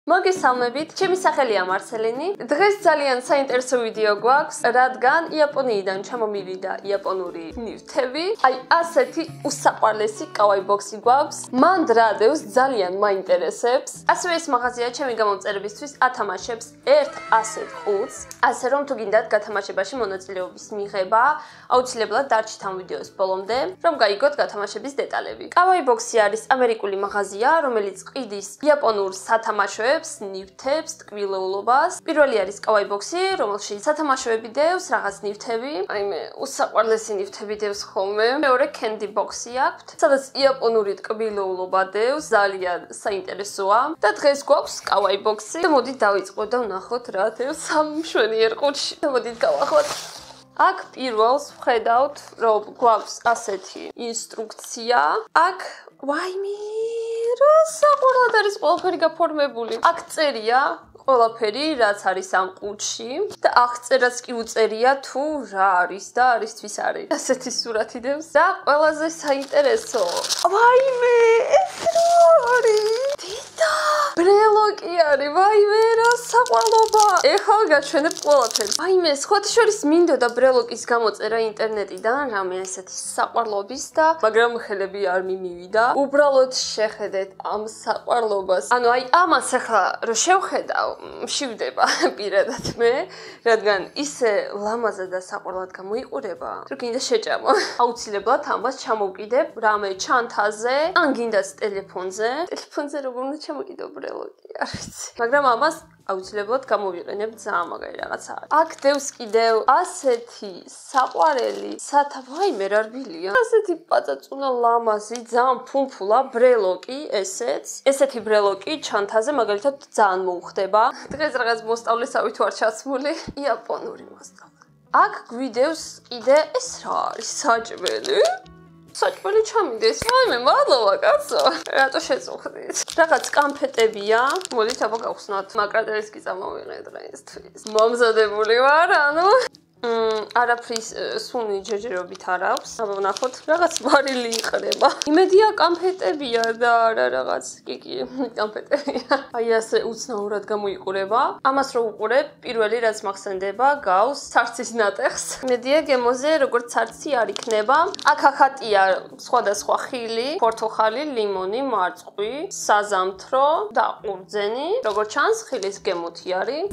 მოგესალმებით, ჩემი სახელია მარცელინი. დღეს ძალიან საინტერესო ვიდეო გვაქვს, რადგან იაპონიიდან ჩამომივიდა იაპონური ნივთები. აი ასეთი უსაყვარლესი კავაი ბოქსი გვაქვს. მან რადევს ძალიან მაინტერესებს. ასევე ეს მაღაზია ჩემი გამომწერებისთვის ათამაშებს ერთ ასეთ ყუთს. ასე რომ თუ გინდათ გათამაშებაში მონაწილეობის მიღება, აუცილებლად დარჩით ამ ვიდეოს ბოლომდე, რომ გაიგოთ გათამაშების დეტალები. კავაი ბოქსი არის ამერიკული მაღაზია, რომელიც ყიდის იაპონურ სათამაშოებს, ნივთებს, ტკბილეულობას. პირველი არის კავაი ბოქსი, რომელშიც სათამაშოები დევს, რაღაც ნივთები. აი მე უსაყვარლესი ნივთები დევს ხოლმე. მეორე კენდი ბოქსი აქვს, სადაც იაპონური ტკბილეულობა დევს, ძალიან საინტერესოა. და დღეს გვაქვს კავაი ბოქსი. მოდით დავიწყოთ და ვნახოთ რა დევს ამ მშვენიერ ყუთში. მოდით გავახოთ. აქ პირველს ვხედავთ, რომ გვაქვს ასეთი ინსტრუქცია. აქ ვაიმე, რა საყურად არის ყველაფერი გაფორმებული. აქ წერია ყველაფერი, რაც არის ამ ყუთში და აღწერაც კი უწერია თუ რა არის და არისთვის არის. ასეთი სურათი დევს და ყველაზე საინტერესო. ვაიმე, ეს რა არის? დიდა! ბრელოკი არის, ვაიმე, რა საყვალობა. ეხლა გაჩვენებ ყველაფერს. ვაიმე, სხვათა შორის მინდოდა ბრელოკის გამოწერა ინტერნეტიდან, რამე ასეთი საყვალობის და მაგრამ ხელები არ მიმივიდა. უბრალოდ შეხედეთ ამ საყვალობას. ანუ აი ამას ახლა რო შევხედავ, მშივდება პირადად მე, რადგან ისე ლამაზად და საყვალად გამოიყურება, რომ გინდა შეჭამო. აუცილებლად ამას ჩამოვკიდებ რამე ჩანთაზე, ან გინდაც ტელეფონზე. ტელეფონზე როგორ უნდა ჩამოვკიდო ბრელოკი, არ ვიცი. მაგრამ ამას აუცილებლად გამოვიყენებ, ძალიან მაგარი რაღაცა არის. აქ დევს კიდევ ასეთი საყვარელი ვაიმე რა რბილია. ასეთი პაწაწუნა ლამაზი, ძალიან ფულფულა ბრელოკი, ესეთი ბრელოკი ჩანთაზე მაგალითად ძალიან მოუხდება. დღეს რაღაც მოსწავლესავით ვარ ჩაცმული, იაპონური მოსწავლე. აქ გვიდევს კიდე ეს რა არის, საჭმელი? საჭმელი ჩამიდეს. ვაიმე, მადლობა კაცო. რატო შეწუხდით? რაღაც კამფეტებია. მოდით აბა გავხსნათ. მაკრატელის კი წამოვიღე დღეისთვის. მომზადებული ვარ, ანუ არაფრის სუნი ჯერჯერობით არ აქვს. აბა ვნახოთ, რაღაც ვარილი იყრება. იმედია კამფეტებია და არა რაღაც კიკი კამფეტებია. აი ასე უცნაურად გამოიყურება. ამას რო უყურებ, პირველი რაც მახსენდება, გავს ცარცის ნატეხს. იმედია გემოზე როგორც ცარცი არ იქნება. აქ ახატია სხვადასხვა ხილი, პორტოხალი, ლიმონი, მარწყვი, საზამთრო და ყურძენი. როგორც ჩანს, ხილის გემოთი არის.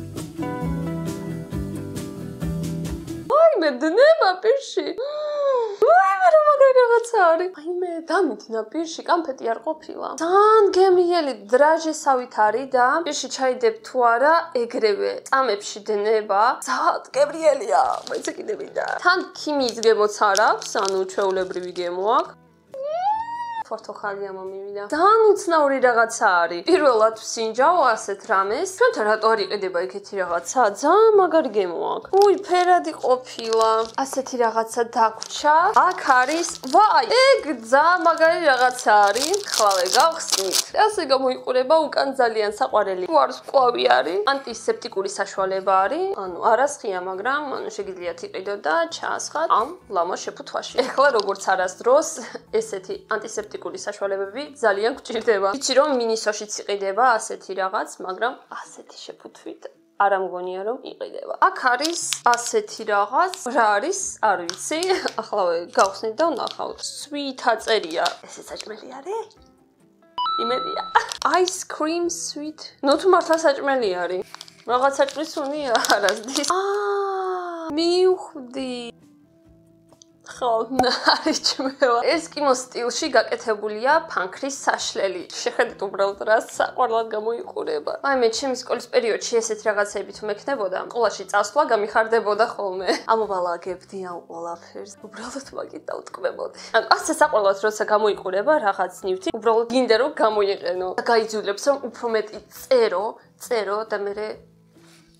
ვაიმე, დნება პირში. ვაიმე, რა მაგარი რაღაცა არის. ვაიმე, დამიჯნა პირში, კამფეტი არ ყოფილა. ძალიან გემრიელი დრაჟესავით არის და პირში ჩაიდებ თუ არა, ეგრევე წამებში დნება. ძალიან გემრიელია, მაინც კიდე მინდა. თან ქიმიის გემოც არ აქვს, ანუ ჩვეულებრივი გემო აქვს. პორტოხალი ამომივიდა. ძალიან უცნაური რაღაცა არის. პირველად ვსინჯავ ასეთ რამეს. ჩვენთან რატო არ იყიდება ეგეთი რაღაცა? ძალიან მაგარი გემო აქვს. უი, ფერადი ყოფილა. ასეთი რაღაცა დაგვრჩა. აქ არის, ვაი, ეგ ძალიან მაგარი რაღაცა არის. ხლავე გავხსნით. ასე გამოიყურება უკან ძალიან საყვარელი. ვარსკვლავი არის. ანტისეპტიკური საშუალება არის. ანუ არასხია, მაგრამ ანუ შეგიძლიათ იყიდოთ და ჩაასხათ ამ ლამაზ შეფუთვაში. ეხლა როგორც არასდროს ესეთი ანტისეპტიკური საშუალებები ძალიან გვჭირდება. ვიცი რომ მინისოშიც იყიდება ასეთი რაღაც, მაგრამ ასეთი შეფუთვით არ ამგონია რომ იყიდება. აქ არის ასეთი რაღაც, რა არის? არ ვიცი. ახლა გავხსნით და ვნახავთ. სვიტა წერია. ესე საჭმელი არის? იმედია. Ice cream sweet. ნუ თუ მართლა საჭმელი არის. რაღაც საჭმლის უნია არასდის. მივხვდი. ხო, ნარიჭმევა. ესკიმო სტილში გაკეთებულია ფანქრის საშლელი. შეხედეთ უბრალოდ რა საყვარლად გამოიყურება. ვაიმე, ჩემი სკოლის პერიოდში ესეთ რაღაცები თუ მექნებოდა, სკოლაში წასვლა გამიხარდებოდა ხოლმე. ამოვალაგებდი ამ ყველაფერს. უბრალოდ მაგით დავტკბებოდი. ანუ ასე საყვარლად როცა გამოიყურება რაღაც ნივთი, უბრალოდ გინდა რომ გამოიყენო. და გაიძულებს რომ უფრო მეტი წერო და მე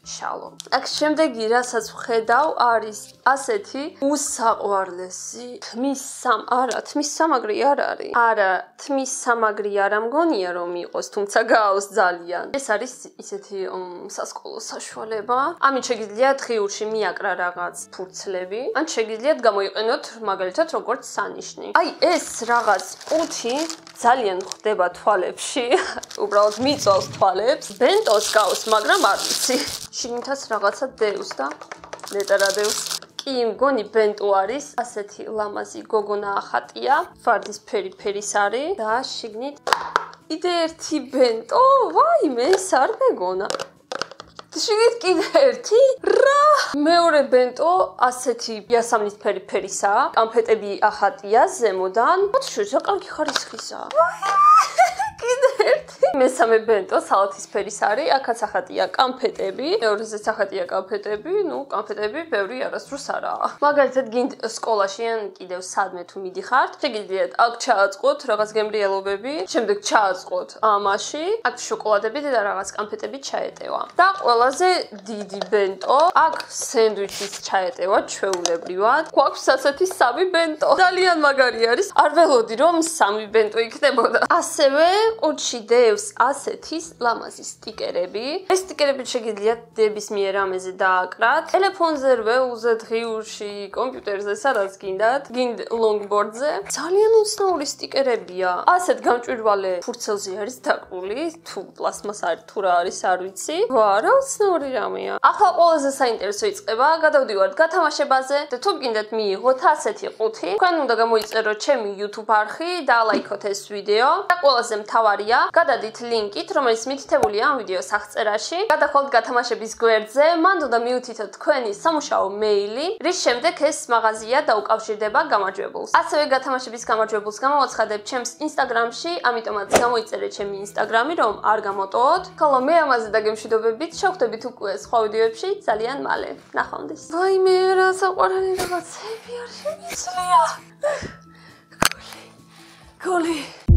შალო. აქ შემდეგი რასაც ვხედავ არის ასეთი უსაყვარლესი თმის თმის სამაგრი არ არის. არა, თმის სამაგრი არა მგონია რომ იყოს, თუმცა გაავს ძალიან. ეს არის ისეთი სასკოლო საშუალება. ამით შეგიძლიათ ღიურში მიაკრა რაღაც ფურცლები, ან შეგიძლიათ გამოიყენოთ მაგალითად როგორც სანიშნი. აი ეს რაღაც ყუთი ძალიან ხდება თვალებში. უბრალოდ მიწვავს თვალებს. ბენტოს გავს, მაგრამ არ ვიცი. შიგნითაც რაღაცა დევს და ნეტარა დევს. კი, მგონი ბენტო არის, ასეთი ლამაზი გოგონა ახატია. ფარდის ფერის არის და შიგნით კიდე ერთი ბენტო. ვაიმე, ეს არ მეგონა. შიგნით კიდე ერთი? რა? მეორე ბენტო ასეთი იასამნისფერი ფერისაა. კანფეტები ახატია ზემოდან. მოთხოვე, კარგი ხარისხისაა. კიდე ერთი. მესამე ბენტო სალათისფერის არის. აქაც ახატია კანფეტები. მეორეზეც ახატია კანფეტები. კანფეტები ბევრი არასდროს არაა. მაგალითად, გინდ სკოლაში ან კიდევ სადმე თუ მიდიხართ, შეგიძლიათ აქ ჩააწყოთ რაღაც გემრიელობები, შემდეგ ჩააწყოთ ამაში, აქ შოკოლადები და რაღაც კანფეტები ჩაეტევა. და ყველაზე დიდი ბენტო, აქ სენდვიჩის ჩაეტევა ჩვეულებრივად. გვაქვს ასეთი 3 ბენტო. ძალიან მაგარი არის. არ ველოდი რომ 3 ბენტო იქნებოდა. ასევე ყუთში დევს ასეთის ლამაზი სტიკერები. ეს სტიკერები შეგიძლიათ დების მიერ ამეზე დააკრათ. ტელეფონზე, რვეულზე, ღიურში, კომპიუტერზე, სადაც გინდათ, გინდ ლონგბორდზე. ძალიან უცნაური სტიკერებია. ასეთ გამჭვირვალე ფურცელზე არის დაკრული, თუ პლასმას არის, თუ რა არის, არ ვიცი. რა უცნაური რამეა. ახლა ყველაზე საინტერესო იწყება. გადავდივართ გათამაშებაზე და თუ გინდათ მიიღოთ ასეთი ყუთი, თქვენ უნდა გამოიწეროთ ჩემი YouTube არხი და ლაიქოთ ეს ვიდეო. და ყველაზე მთავარია, გადადით ლინკით, რომელიც მითითებულია ამ ვიდეოს აღწერაში. გადახვალთ გათამაშების გვერდზე, მანდ უნდა მიუთითოთ თქვენი სამუშაო მეილი, რის შემდეგ ეს მაღაზია დაუკავშირდება გამარჯვებულს. ასევე გათამაშების გამარჯვებულს გამოვაცხადებ ჩემს Instagram-ში, ამიტომაც გამოიწერეთ ჩემი Instagram-ი, რომ არ გამოტოვოთ. ხოლო მე ამაზე დაგემშვიდობებით, შევხვდებით უკვე სხვა ვიდეოებში ძალიან მალე. ნახვამდის. ვაიმე, რა საყვარელი რაღაცები არ შემიძლია. გოლი.